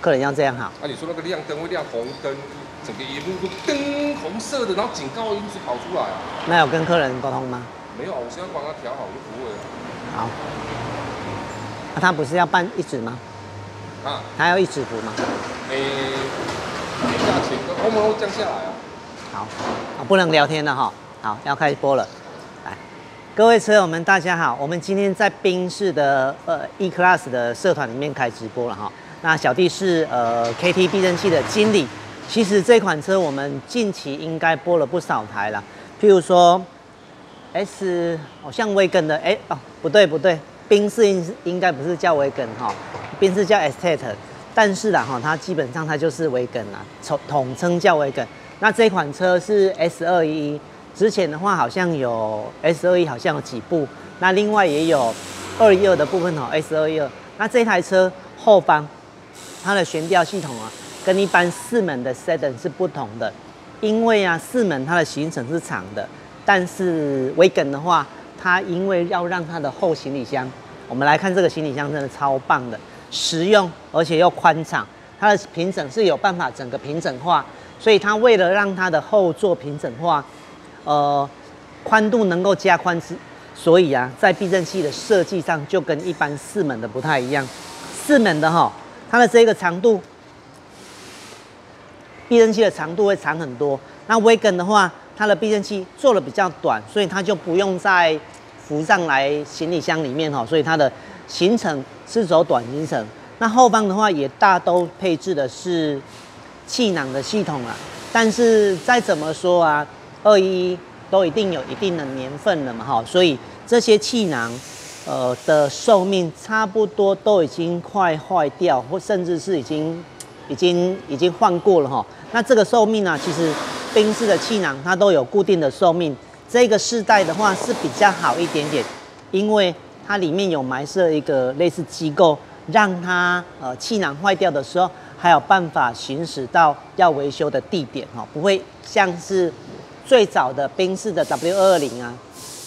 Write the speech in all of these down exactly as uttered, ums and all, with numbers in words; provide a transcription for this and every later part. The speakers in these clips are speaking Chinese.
客人要这样好。 啊，你说那个亮灯会亮红灯，整个荧幕都灯红色的，然后警告音一直跑出来啊。 那有跟客人沟通吗？ 没有，我现在帮他调好就不会了。 好。那、啊、他不是要办一指吗？ 啊， 他要一指符吗？ 诶、欸，价钱跟欧盟会降下来啊。 好，啊，不能聊天了哈。好，要开播了。来，各位车友们，大家好。我们今天在宾士的呃 E-Class 的社团里面开直播了哈。那小弟是呃 K T 避震器的经理。其实这款车我们近期应该播了不少台了，譬如说 S， 好、哦、像威根的，哎哦，不对不对，宾士应应该不是叫威根哈，宾士叫 Estate， 但是啦哈，它基本上它就是威根啦，统统称叫威根。那这款车是 S 二一一。之前的话好像有 S 二一一好像有几部，那另外也有二一二的部分哦 ，S 二一二。那这台车后方它的悬吊系统啊，跟一般四门的 Sedan 是不同的，因为啊四门它的行程是长的，但是 Wagon 的话，它因为要让它的后行李箱，我们来看这个行李箱真的超棒的，实用而且又宽敞，它的平整是有办法整个平整化，所以它为了让它的后座平整化。呃，宽度能够加宽，所以啊，在避震器的设计上就跟一般四门的不太一样。四门的哈，它的这个长度，避震器的长度会长很多。那 Wagon 的话，它的避震器做的比较短，所以它就不用再浮上来行李箱里面哈，所以它的行程是走短行程。那后方的话也大都配置的是气囊的系统啦，但是再怎么说啊。二一一都一定有一定的年份了嘛，哈，所以这些气囊，呃的寿命差不多都已经快坏掉，或甚至是已经已经已经换过了哈。那这个寿命呢、啊，其实宾士的气囊它都有固定的寿命。这个世代的话是比较好一点点，因为它里面有埋设一个类似机构，让它呃气囊坏掉的时候还有办法行驶到要维修的地点哈，不会像是。最早的宾士的 W 二二零啊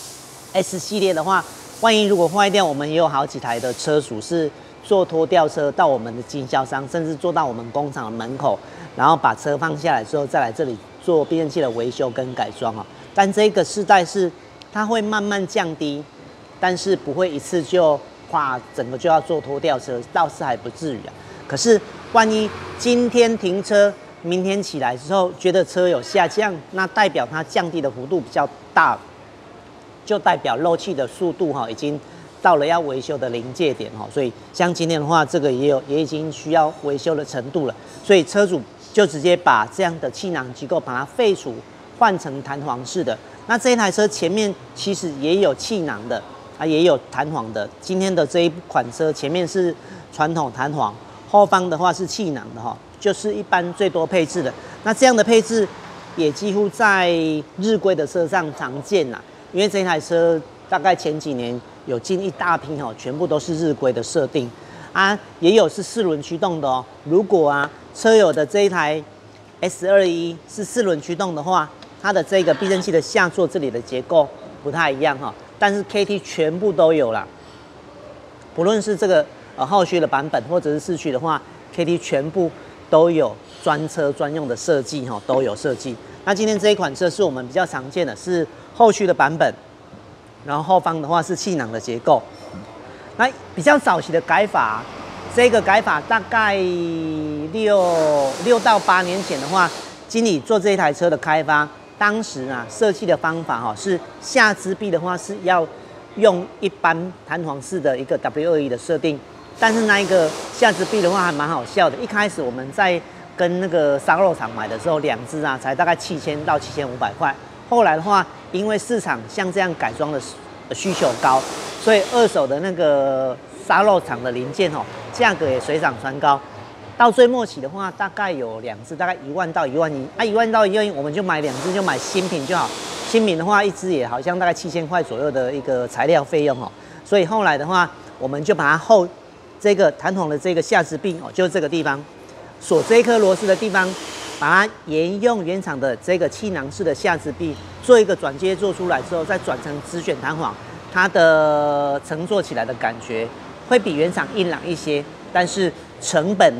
，S 系列的话，万一如果坏掉，我们也有好几台的车主是坐拖吊车到我们的经销商，甚至坐到我们工厂的门口，然后把车放下来之后，再来这里做避震器的维修跟改装哦。但这个世代是它会慢慢降低，但是不会一次就哇整个就要坐拖吊车，倒是还不至于啊。可是万一今天停车。明天起来之后，觉得车有下降，那代表它降低的幅度比较大，就代表漏气的速度哈已经到了要维修的临界点哈，所以像今天的话，这个也有也已经需要维修的程度了，所以车主就直接把这样的气囊机构把它废除，换成弹簧式的。那这一台车前面其实也有气囊的啊，也有弹簧的。今天的这一款车前面是传统弹簧，后方的话是气囊的哈。就是一般最多配置的，那这样的配置也几乎在日规的车上常见啦。因为这台车大概前几年有进一大批哦，全部都是日规的设定啊，也有是四轮驱动的哦。如果啊车友的这一台 S 二一一是四轮驱动的话，它的这个避震器的下座这里的结构不太一样哈，但是 K T 全部都有啦。不论是这个呃后驱的版本或者是四驱的话 ，K T 全部。都有专车专用的设计哈，都有设计。那今天这一款车是我们比较常见的，是后驱的版本，然后后方的话是气囊的结构。那比较早期的改法，这个改法大概六六到八年前的话，经理做这一台车的开发，当时啊设计的方法哈是下支臂的话是要用一般弹簧式的一个 W 二一 的设定。但是那一个下支臂的话还蛮好笑的，一开始我们在跟那个烧肉厂买的时候，两只啊才大概七千到七千五百块。后来的话，因为市场像这样改装的需求高，所以二手的那个烧肉厂的零件哦，价格也水涨船高。到最末期的话，大概有两只，大概一万到一万一，啊一万到一万一，我们就买两只，就买新品就好。新品的话，一只也好像大概七千块左右的一个材料费用哦。所以后来的话，我们就把它后。这个弹簧的这个下支臂哦，就是这个地方锁这一颗螺丝的地方，把它沿用原厂的这个气囊式的下支臂做一个转接做出来之后，再转成直选弹簧，它的乘坐起来的感觉会比原厂硬朗一些，但是成本呐、啊、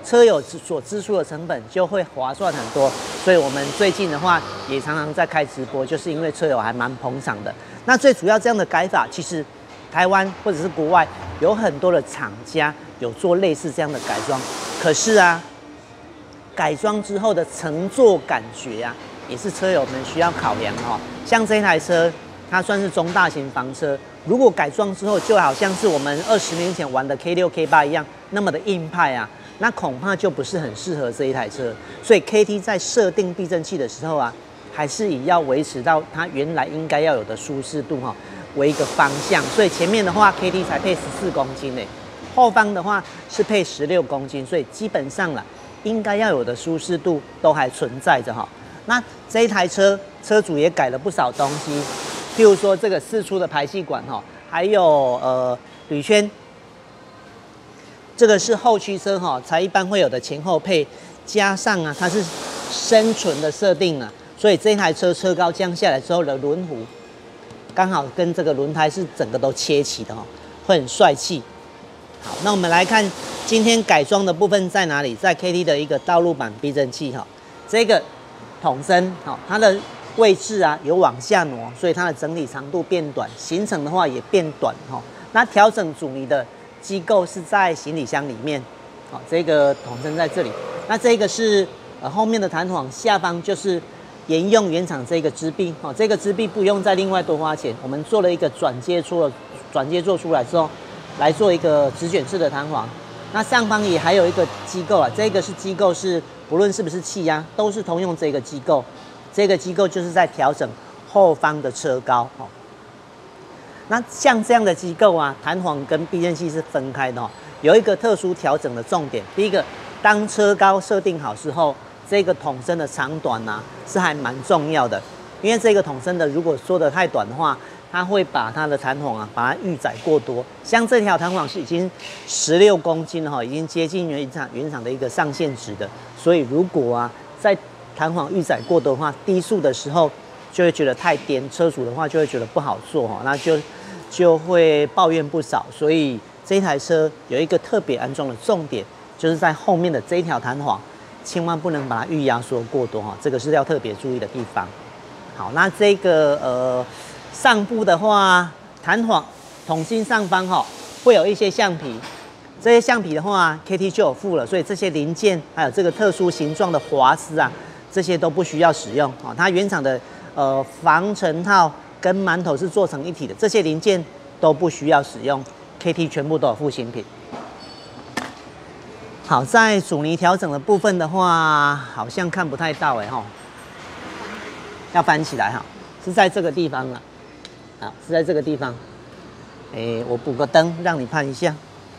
车友所支出的成本就会划算很多。所以我们最近的话也常常在开直播，就是因为车友还蛮捧场的。那最主要这样的改法，其实台湾或者是国外有很多的厂家有做类似这样的改装，可是啊，改装之后的乘坐感觉啊，也是车友们需要考量哈。像这台车，它算是中大型房车，如果改装之后，就好像是我们二十年前玩的 K 六 K 八一样，那么的硬派啊，那恐怕就不是很适合这一台车。所以 K T 在设定避震器的时候啊，还是以要维持到它原来应该要有的舒适度哈为一个方向。所以前面的话 K T 才配十四公斤诶，后方的话是配十六公斤，所以基本上啦，应该要有的舒适度都还存在着哈。那这一台车车主也改了不少东西。譬如说这个四出的排气管哈，还有呃铝圈，这个是后驱车哈才一般会有的前后配，加上啊它是生存的设定啊，所以这台车车高降下来之后的轮毂，刚好跟这个轮胎是整个都切齐的哈，会很帅气。好，那我们来看今天改装的部分在哪里？在 K T 的一个道路版避震器哈，这个筒身哈，它的位置啊有往下挪，所以它的整体长度变短，行程的话也变短哈。那调整阻尼的机构是在行李箱里面，好，这个筒身在这里。那这个是呃后面的弹簧，下方就是沿用原厂这个支臂，哦，这个支臂不用再另外多花钱，我们做了一个转接出了转接做出来之后，来做一个直卷式的弹簧。那上方也还有一个机构啊，这个是机构是不论是不是气压，都是通用这个机构。这个机构就是在调整后方的车高哦。那像这样的机构啊，弹簧跟避震器是分开的哦。有一个特殊调整的重点，第一个，当车高设定好之后，这个筒身的长短啊是还蛮重要的，因为这个筒身的如果缩得太短的话，它会把它的弹簧啊把它预载过多。像这条弹簧是已经十六公斤了哈，已经接近原厂原厂的一个上限值的，所以如果啊在弹簧预载过多的话，低速的时候就会觉得太颠，车主的话就会觉得不好做哈，那就就会抱怨不少。所以这台车有一个特别安装的重点，就是在后面的这一条弹簧，千万不能把它预压缩过多哈，这个是要特别注意的地方。好，那这个呃上部的话，弹簧筒心上方哈会有一些橡皮。这些橡皮的话 ，K T 就有附了，所以这些零件还有这个特殊形状的滑丝啊，这些都不需要使用啊。它原厂的呃防尘套跟馒头是做成一体的，这些零件都不需要使用 ，K T 全部都有附新品。好，在阻尼调整的部分的话，好像看不太到哎哈，要翻起来哈，是在这个地方了，好，是在这个地方。哎，我补个灯让你看一下。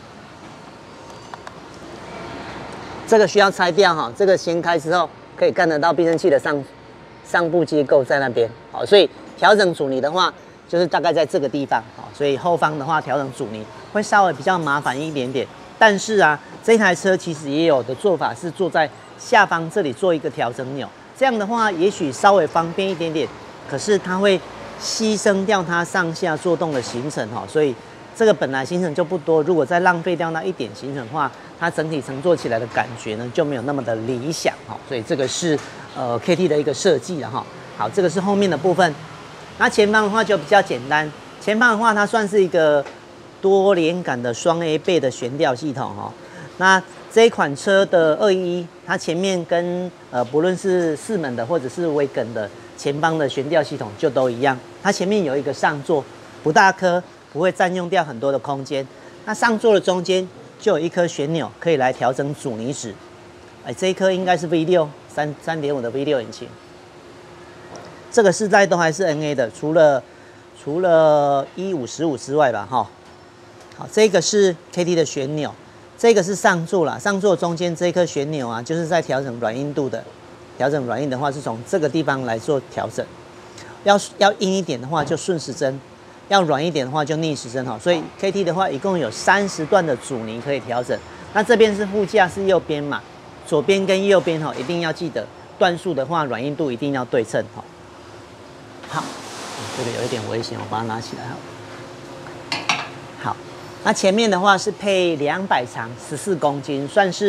这个需要拆掉哈，这个掀开之后可以看得到避震器的上上部结构在那边，好，所以调整阻尼的话，就是大概在这个地方，好，所以后方的话调整阻尼会稍微比较麻烦一点点，但是啊，这台车其实也有的做法是坐在下方这里做一个调整钮，这样的话也许稍微方便一点点，可是它会牺牲掉它上下做动的行程哈，所以这个本来行程就不多，如果再浪费掉那一点行程的话，它整体乘坐起来的感觉呢就没有那么的理想哈，所以这个是呃 K T 的一个设计了哈。好，这个是后面的部分，那前方的话就比较简单，前方的话它算是一个多连杆的双 A 倍的悬吊系统哈。那这一款车的二一一，它前面跟呃不论是四门的或者是威根的前方的悬吊系统就都一样，它前面有一个上座，不大颗，不会占用掉很多的空间。那上座的中间就有一颗旋钮，可以来调整阻尼值。哎，这一颗应该是 V 六 三三点五的 V 六引擎。这个世代都还是 N A 的，除了除了一五十五之外吧，哈。好，这个是 K T 的旋钮，这个是上座啦，上座中间这一颗旋钮啊，就是在调整软硬度的。调整软硬的话，是从这个地方来做调整。要要硬一点的话，就顺时针。要软一点的话就逆时针哈，所以 K T 的话一共有三十段的阻尼可以调整。那这边是副驾是右边嘛，左边跟右边哈一定要记得段数的话，软硬度一定要对称哈。好，这个有一点危险，我把它拿起来哈。好，那前面的话是配两百长十四公斤，算是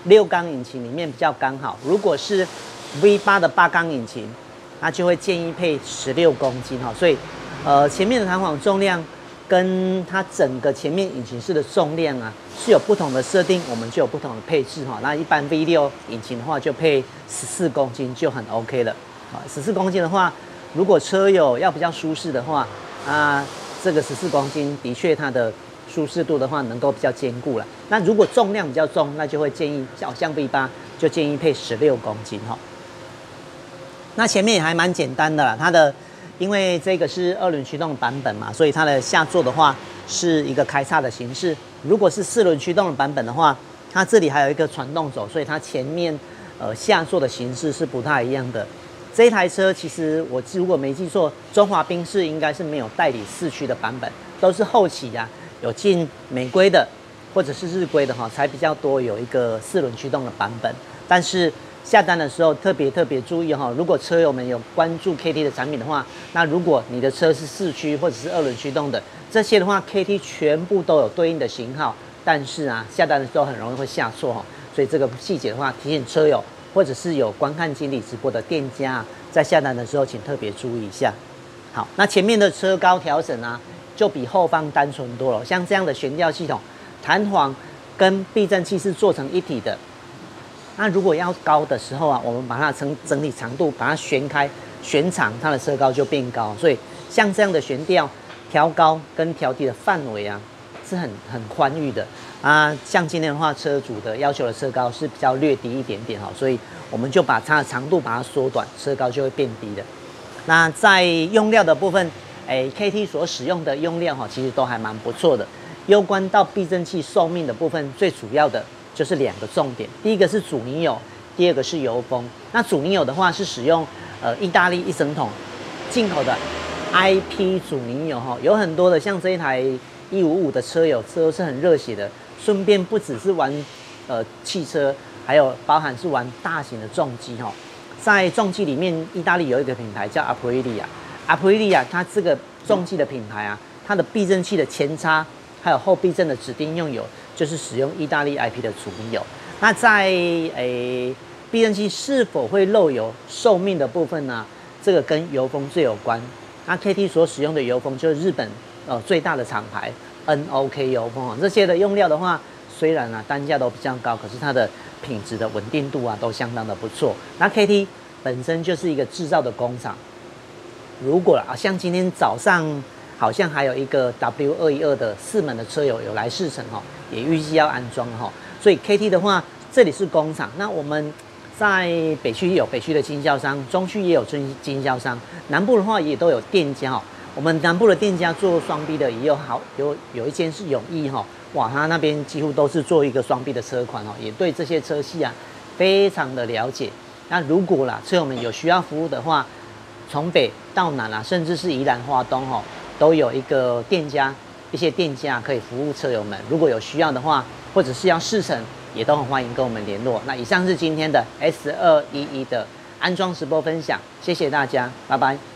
六缸引擎里面比较刚好。如果是 V 八 的八缸引擎，那就会建议配十六公斤哈。所以，呃，前面的弹簧重量跟它整个前面引擎室的重量啊是有不同的设定，我们就有不同的配置哈。那一般 V 六 引擎的话就配十四公斤就很 OK 了。啊，十四公斤的话，如果车友要比较舒适的话，啊，这个十四公斤的确它的舒适度的话能够比较坚固了。那如果重量比较重，那就会建议像 V 八 就建议配十六公斤哈。那前面也还蛮简单的啦，它的因为这个是二轮驱动的版本嘛，所以它的下座的话是一个开叉的形式。如果是四轮驱动的版本的话，它这里还有一个传动轴，所以它前面呃下座的形式是不太一样的。这一台车其实我如果没记错，中华宾士应该是没有代理四驱的版本，都是后期啊有进美规的或者是日规的哈，才比较多有一个四轮驱动的版本。但是下单的时候特别特别注意哈，如果车友们有关注 K T 的产品的话，那如果你的车是四驱或者是二轮驱动的，这些的话 K T 全部都有对应的型号，但是啊下单的时候很容易会下错哈，所以这个细节的话提醒车友或者是有观看经理直播的店家，在下单的时候请特别注意一下。好，那前面的车高调整啊，就比后方单纯多了。像这样的悬吊系统，弹簧跟避震器是做成一体的。那如果要高的时候啊，我们把它整整体长度把它旋开、旋长，它的车高就变高。所以像这样的悬吊调高跟调低的范围啊，是很很宽裕的啊。像今天的话，车主的要求的车高是比较略低一点点哈，所以我们就把它的长度把它缩短，车高就会变低的。那在用料的部分，哎 ，K T 所使用的用料哈，其实都还蛮不错的。攸关到避震器寿命的部分，最主要的就是两个重点，第一个是阻尼油，第二个是油封。那阻尼油的话是使用呃意大利一整桶进口的 I P 阻尼油哈，有很多的像这一台一五五的车友，这都是很热血的。顺便不只是玩呃汽车，还有包含是玩大型的重机哈。在重机里面，意大利有一个品牌叫 Aprilia，Aprilia 它这个重机的品牌啊，它的避震器的前叉还有后避震的指定用油，就是使用意大利 I P 的阻尼油。那在诶避震器是否会漏油寿命的部分呢？这个跟油封最有关。那 K T 所使用的油封就是日本呃最大的厂牌 N O K 油封啊，这些的用料的话，虽然啊单价都比较高，可是它的品质的稳定度啊都相当的不错。那 K T 本身就是一个制造的工厂，如果啊像今天早上好像还有一个 W 二一二的四门的车友有来试乘哈，也预计要安装哈。所以 K T 的话，这里是工厂，那我们在北区有北区的经销商，中区也有经经销商，南部的话也都有店家哈。我们南部的店家做双 B 的也有好有有一间是永毅哈，哇，他那边几乎都是做一个双 B 的车款哦，也对这些车系啊非常的了解。那如果啦车友们有需要服务的话，从北到南啊，甚至是宜兰花东哈，都有一个店家一些店家可以服务车友们。如果有需要的话，或者是要试乘，也都很欢迎跟我们联络。那以上是今天的 S 二一一的安装直播分享，谢谢大家，拜拜。